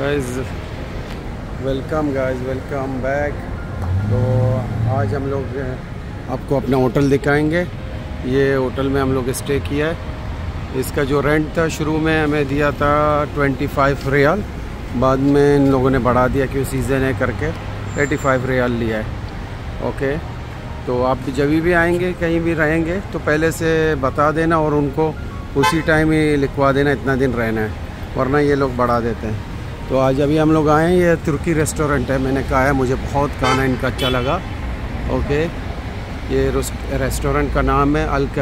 Guys, welcome back. तो आज हम लोग आपको अपना होटल दिखाएंगे। ये होटल में हम लोग स्टे किया है। इसका जो रेंट था शुरू में हमें दिया था 25 रियाल, बाद में इन लोगों ने बढ़ा दिया क्योंकि सीज़न है करके 85 रियाल लिया है। ओके, तो आप जब भी आएंगे कहीं भी रहेंगे तो पहले से बता देना और उनको उसी टाइम ही लिखवा देना इतना दिन रहना है, वरना ये लोग बढ़ा देते हैं। तो आज अभी हम लोग आए हैं, ये तुर्की रेस्टोरेंट है। मैंने कहा है मुझे बहुत खाना इनका अच्छा लगा। ओके, ये रेस्टोरेंट का नाम है Al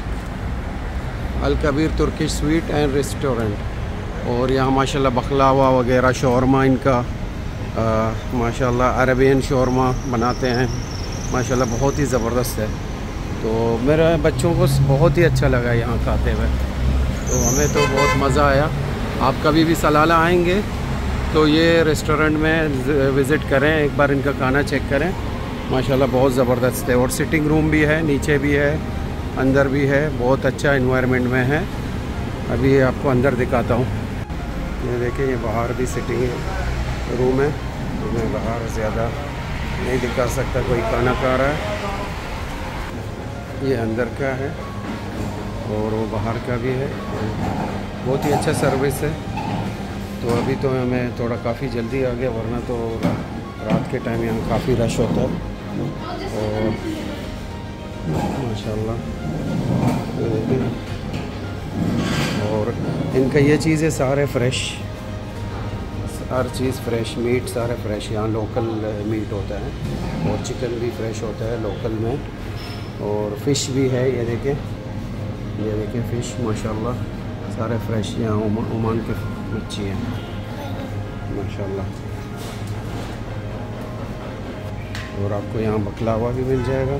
Kabir Turkish sweet and restaurant. और यहाँ माशाल्लाह बकलावा वगैरह शौरमा इनका माशाल्लाह अरबियन शौरमा बनाते हैं, माशाल्लाह बहुत ही ज़बरदस्त है। तो मेरे बच्चों को बहुत ही अच्छा लगा यहाँ खाते हुए, तो हमें तो बहुत मज़ा आया। आप कभी भी सलाला आएंगे तो ये रेस्टोरेंट में विज़िट करें, एक बार इनका खाना चेक करें, माशाल्लाह बहुत ज़बरदस्त है। और सिटिंग रूम भी है, नीचे भी है, अंदर भी है, बहुत अच्छा इन्वायरमेंट में है। अभी आपको अंदर दिखाता हूँ। ये देखिए, ये बाहर भी सिटिंग रूम है, तो मैं बाहर ज़्यादा नहीं दिखा सकता, कोई खाना खा रहा है। ये अंदर का है और वो बाहर का भी है, बहुत ही अच्छा सर्विस है। तो अभी तो हमें थोड़ा काफ़ी जल्दी आ गया, वरना तो रात के टाइम यहाँ काफ़ी रश होता है। और माशाल्लाह, और इनका ये चीज़ है सारे फ्रेश, हर चीज़ फ्रेश, मीट सारे फ्रेश, यहाँ लोकल मीट होता है और चिकन भी फ्रेश होता है लोकल में। और फ़िश भी है, ये देखें फ़िश माशाल्लाह सारे फ्रेश, यहाँ ओमान के मच्छी है माशाल्लाह। और आपको यहाँ बकलावा भी मिल जाएगा।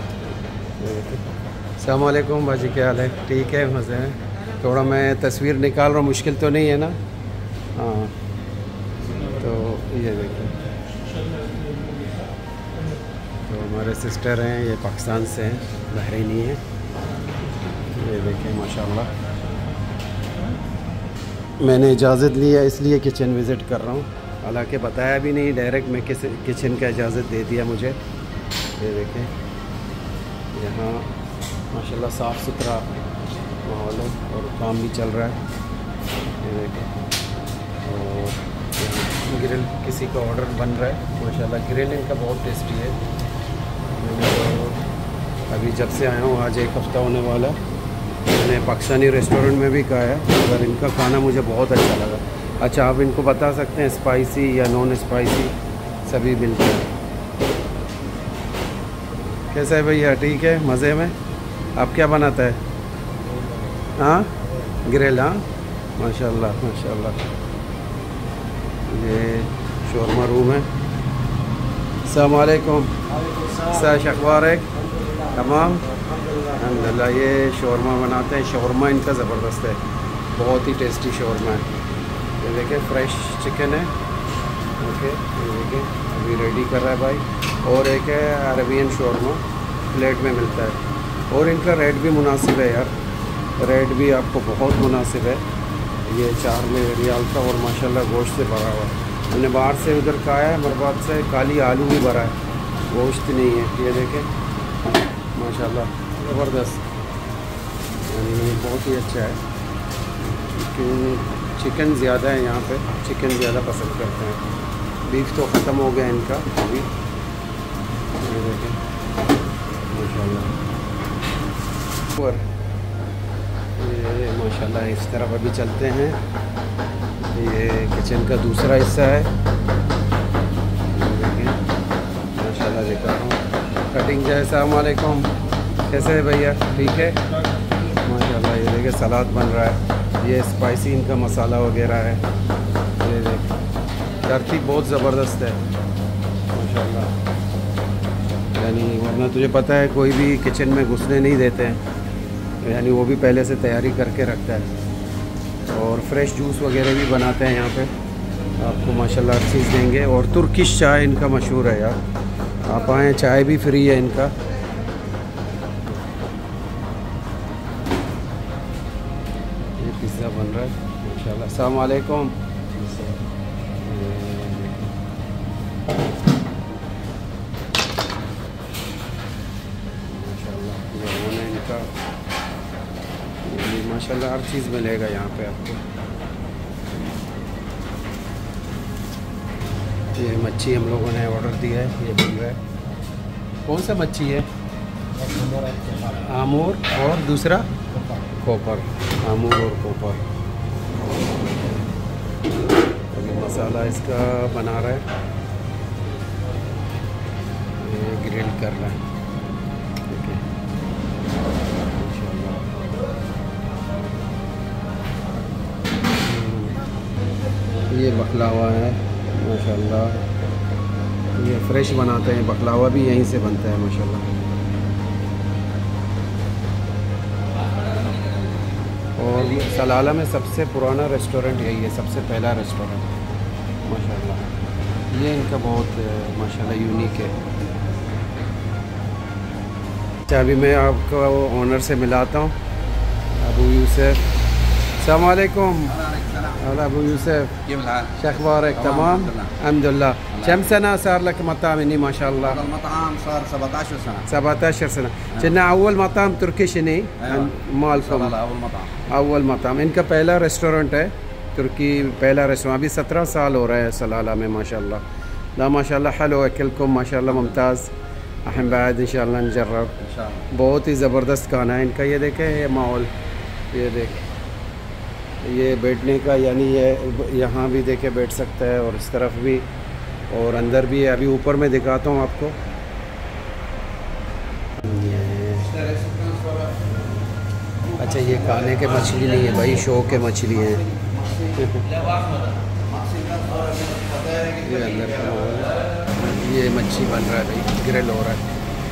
अस्सलाम वालेकुम बाजी, क्या हाल है? ठीक है, मज़े हैं। थोड़ा मैं तस्वीर निकाल रहा हूँ, मुश्किल तो नहीं है ना? हाँ, तो ये देखिए, तो हमारे सिस्टर हैं, ये पाकिस्तान से हैं, बहरीनी है। ये देखें माशाल्लाह, मैंने इजाज़त लिया इसलिए किचन विज़िट कर रहा हूँ, हालांकि बताया भी नहीं, डायरेक्ट मैं किचन का इजाज़त दे दिया मुझे। ये देखें, यहाँ माशाल्लाह साफ़ सुथरा माहौल है और काम भी चल रहा है। ये देखें, और ग्रिल किसी का ऑर्डर बन रहा है, माशाल्लाह ग्रिल इनका बहुत टेस्टी है। मैंने तो अभी जब से आया हूँ, आज एक हफ़्ता होने वाला, मैंने पाकिस्तानी रेस्टोरेंट में भी खाया है, मगर इनका खाना मुझे बहुत अच्छा लगा। अच्छा, आप इनको बता सकते हैं स्पाइसी या नॉन स्पाइसी सभी मिलते हैं। कैसा है भैया? ठीक है, मज़े में? आप क्या बनाता है? हाँ, ग्रिल, हाँ माशाल्लाह माशाल्लाह। ये शौरमा रूम है। अस्सलाम वालेकुम, अखबार है तमाम अल्हम्दुलिल्लाह। ये शौरमा बनाते हैं, शौरमा इनका ज़बरदस्त है, बहुत ही टेस्टी शौरमा है। ये देखें फ्रेश चिकन है। ओके, ये देखें अभी रेडी कर रहा है भाई। और एक है अरबियन शौरमा, प्लेट में मिलता है, और इनका रेट भी मुनासिब है यार, रेट भी आपको बहुत मुनासिब है। ये 4 रियाल का, और माशाल्लाह गोश्त से भरा हुआ है। मैंने बाहर से उधर खाया है, मरबाद से खाली आलू भी भरा है, गोश्त नहीं है। ये देखें माशाल्लाह ज़बरदस्त, यानी बहुत ही अच्छा है। चिकन ज़्यादा है यहाँ पे, चिकन ज़्यादा पसंद करते हैं, बीफ तो ख़त्म हो गया इनका अभी। ये देखें माशाल्लाह, और ये माशाल्लाह इस तरफ अभी चलते हैं। ये किचन का दूसरा हिस्सा है, देखें माशाल्लाह दिखा रहा हूँ। कटिंग जैसा। अस्सलाम वालेकुम, कैसे है भैया? ठीक है माशाल्लाह। ये देखिए सलाद बन रहा है, ये स्पाइसी इनका मसाला वगैरह है। ये देख, तरतीब बहुत ज़बरदस्त है माशाल्लाह, यानी वरना तुझे पता है कोई भी किचन में घुसने नहीं देते हैं, यानी वो भी पहले से तैयारी करके रखता है। और फ्रेश जूस वगैरह भी बनाते हैं यहाँ पे, आपको माशाल्लाह हर चीज़ देंगे। और तुर्किश चाय इनका मशहूर है यार, आप आएँ, चाय भी फ्री है इनका। पिज़्ज़ा बन रहा है माशाल्लाह। अस्सलाम वालेकुम। माशाल्लाह ये ओवन है इनका। ये माशाल्लाह हर चीज़ मिलेगा यहाँ पे आपको। ये मच्छी हम लोगों ने ऑर्डर दिया है, ये बन रहा है। कौन सा मच्छी है? आमूर और दूसरा कोपर। आमूर और कोपर। अभी मसाला इसका बना रहा है, ये ग्रिल कर रहा है। ठीक है इंशाल्लाह। ये बकलावा है माशाल्लाह, ये फ्रेश बनाते हैं। बकलावा भी यहीं से बनता है माशाल्लाह। और सलाला में सबसे पुराना रेस्टोरेंट यही है, सबसे पहला रेस्टोरेंट माशाल्लाह। ये इनका बहुत माशाल्लाह यूनिक है। अच्छा अभी मैं आपको ओनर से मिलाता हूँ, अबू यूसुफ। अस्सलाम वालेकुम अबू यूसुफ, शखबारक तमाम? अल्हम्दुलिल्लाह। كم سنة صار لك مطعم هنا ما شاء الله؟ هذا المطعم صار 17 سنة. 17 سنة. كنا أول مطعم تركي شني مالكم؟ أول مطعم. अव्वल मकाम इनका पहला रेस्टोरेंट है, तुर्की पहला रेस्टोरेंट। अभी 17 साल हो रहा है सलाला में माशाल्लाह। ला माशाल्लाह हलो अकलकुम माशाल्लाह मुमताज़। अहम बाद इंशाल्लाह नजर्रब। बहुत ही ज़बरदस्त खाना है इनका। ये देखें ये माहौल, ये देख, ये बैठने का यानी ये यहाँ भी देखे बैठ सकता है और इस तरफ भी और अंदर भी है। अभी ऊपर में दिखाता हूँ आपको। अच्छा ये खाने के मछली नहीं है भाई, शो के मछली है। ये अंदर का माहौल, ये मच्छी बन रहा है भाई, ग्रिल हो रहा है।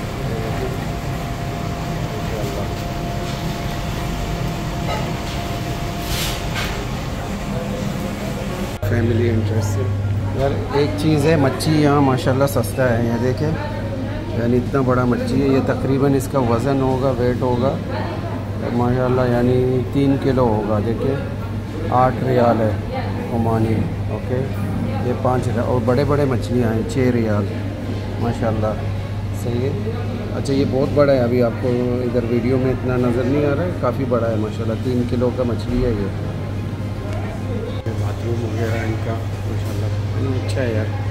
फैमिली इंटरेस्ट यार। एक चीज़ है, मच्छी यहाँ माशाल्लाह सस्ता है। ये देखें यानी इतना बड़ा मच्छी है, ये तकरीबन इसका वज़न होगा, वेट होगा माशाल्लाह यानी 3 किलो होगा। देखिए 8 रियाल है ओमानी। ओके ये 5 रियाल। और बड़े बड़े मछलियाँ हैं 6 रियाल माशाल्लाह। सही है। अच्छा ये बहुत बड़ा है, अभी आपको इधर वीडियो में इतना नज़र नहीं आ रहा है, काफ़ी बड़ा है माशाल्लाह। 3 किलो का मछली है ये। बाथरूम वगैरह इनका माशाल्लाह अच्छा है यार।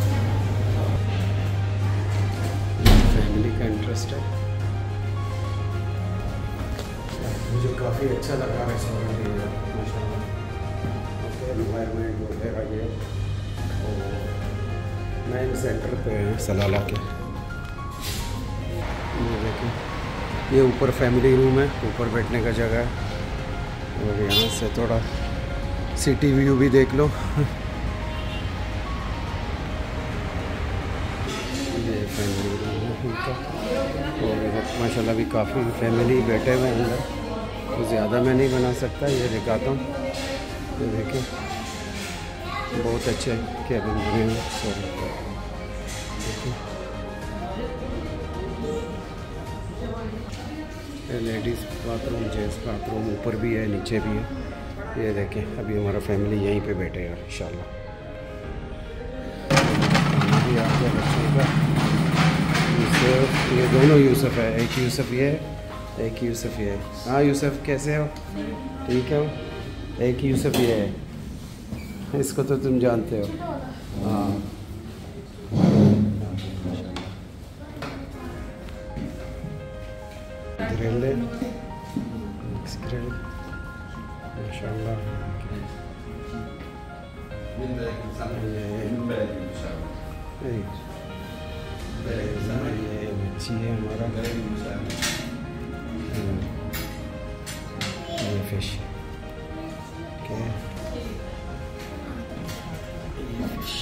फैमिली का इंटरेस्ट है। मुझे काफ़ी अच्छा लगा रेस्टोरेंट ये माशाल्लाह। ओके एनवायरनमेंट वगैरह ये और मेन सेंटर पे है सलाला के। ये देखें ये ऊपर फैमिली रूम है, ऊपर बैठने का जगह है। और यहाँ से थोड़ा सिटी व्यू भी देख लो। ये फैमिली रूम है उनका। और इधर माशाल्लाह भी काफ़ी फैमिली बैठे हुए हैं अंदर, तो ज़्यादा मैं नहीं बना सकता। ये दिखाता हूँ, ये देखिए बहुत अच्छे कैबिन बने हुए। Sorry ladies bathroom, gents bathroom ऊपर भी है नीचे भी है। ये देखें अभी हमारा फैमिली यहीं पे बैठे हैं इंशाल्लाह। ये आपका बच्चों का यूसुफ, ये दोनों यूसुफ है, एक यूसुफ ये है, एक यूसुफ ये है। हाँ यूसुफ कैसे हो? ठीक है हो? एक यूसुफ ये है, इसको तो तुम जानते हो। हाँ ग्रिल है, ग्रिल माशाल्लाह। ये मच्छी है हमारा, ये फिश। ओके ये फिश।